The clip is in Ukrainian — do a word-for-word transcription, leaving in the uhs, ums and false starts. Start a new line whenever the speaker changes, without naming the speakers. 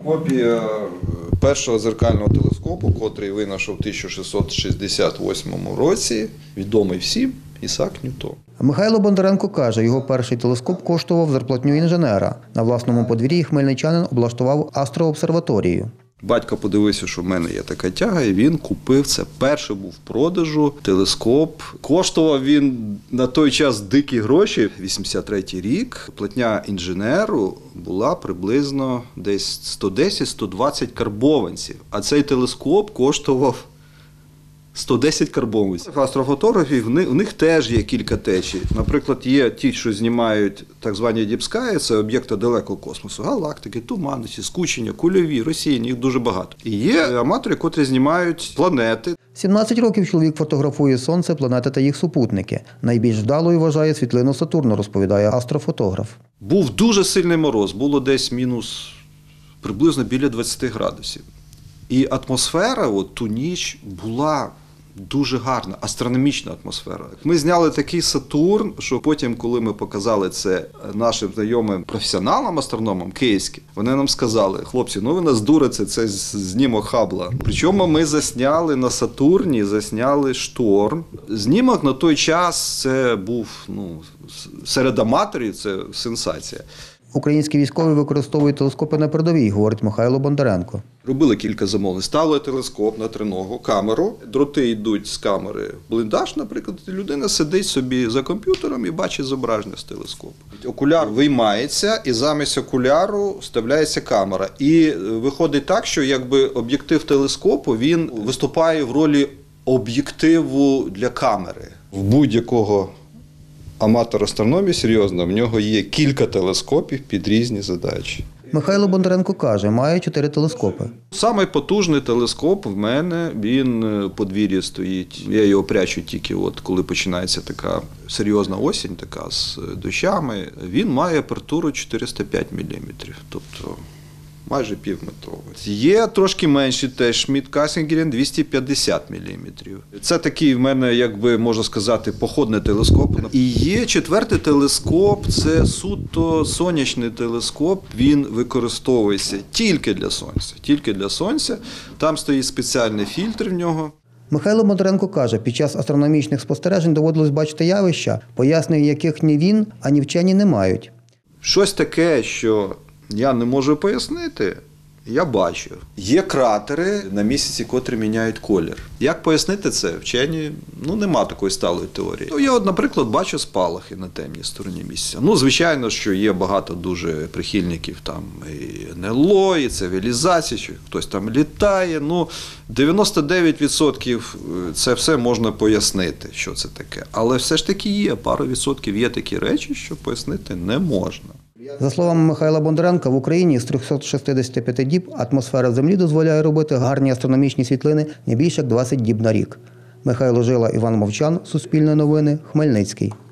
Копія першого дзеркального телескопу, котрий винайшов в тисяча шістсот шістдесят восьмому році, відомий всім, Ісаак Ньютон.
Михайло Бондаренко каже, його перший телескоп коштував зарплатню інженера. На власному подвір'ї хмельничанин облаштував астрообсерваторію.
Батько подивився, що в мене є така тяга, і він купив це. Перший був в продажу телескоп. Коштував він на той час дикі гроші. вісімдесят третій рік. Платня інженеру була приблизно десь сто десять - сто двадцять карбованців. А цей телескоп коштував сто десять карбованців. Астрофотографів, у них теж є кілька течій. Наприклад, є ті, що знімають так звані діпскаї, це об'єкти далекого космосу, галактики, туманності, скучення, кульові, розсіяні, їх дуже багато. І є аматори, котрі знімають планети.
сімнадцять років чоловік фотографує Сонце, планети та їх супутники. Найбільш вдалою вважає світлину Сатурну, розповідає астрофотограф.
Був дуже сильний мороз, було десь мінус приблизно біля двадцяти градусів. І атмосфера от ту ніч була дуже гарна, астрономічна атмосфера. Ми зняли такий Сатурн, що потім, коли ми показали це нашим знайомим професіоналам, астрономам київським, вони нам сказали: хлопці, ну ви нас дурите, це знімок Хаббла. Причому ми засняли на Сатурні, засняли шторм. Знімок на той час це був, ну, серед аматорів це сенсація.
Українські військові використовують телескопи на передовій, говорить Михайло Бондаренко.
Робили кілька замовлень. Ставили телескоп на триногу, камеру, дроти йдуть з камери в бліндаж, наприклад, людина сидить собі за комп'ютером і бачить зображення з телескопу. Окуляр виймається, і замість окуляру вставляється камера. І виходить так, що якби об'єктив телескопу, він виступає в ролі об'єктиву для камери. В будь-якого аматор астрономії, серйозно, в нього є кілька телескопів під різні задачі.
Михайло Бондаренко каже, має чотири телескопи.
Самий потужний телескоп в мене, він в подвір'ї стоїть. Я його прячу тільки от, коли починається така серйозна осінь, така з дощами. Він має апертуру чотириста п'ять міліметрів, тобто майже півметровий. Є трошки менші теж Шмідт-Кассінгерен, двісті п'ятдесят міліметрів. Це такий в мене, як би можна сказати, походний телескоп. І є четвертий телескоп, це суто сонячний телескоп. Він використовується тільки для сонця. Тільки для сонця. Там стоїть спеціальний фільтр в нього.
Михайло Бондаренко каже, під час астрономічних спостережень доводилось бачити явища, пояснень яких ні він, ані вчені не мають.
Щось таке, що я не можу пояснити, я бачу. Є кратери на місяці, котрі міняють колір. Як пояснити це? Вчені, ну, нема такої сталої теорії. Ну, я, от, наприклад, бачу спалахи на темній стороні місяця. Ну, звичайно, що є багато дуже прихильників там і ен ел о, і цивілізації, що хтось там літає. Ну, дев'яносто дев'ять відсотків це все можна пояснити, що це таке. Але все ж таки є, пару відсотків є такі речі, що пояснити не можна.
За словами Михайла Бондаренка, в Україні з трьохсот шістдесяти п'яти діб атмосфера Землі дозволяє робити гарні астрономічні світлини не більше як двадцять діб на рік. Михайло Жила, Іван Мовчан, Суспільне новини, Хмельницький.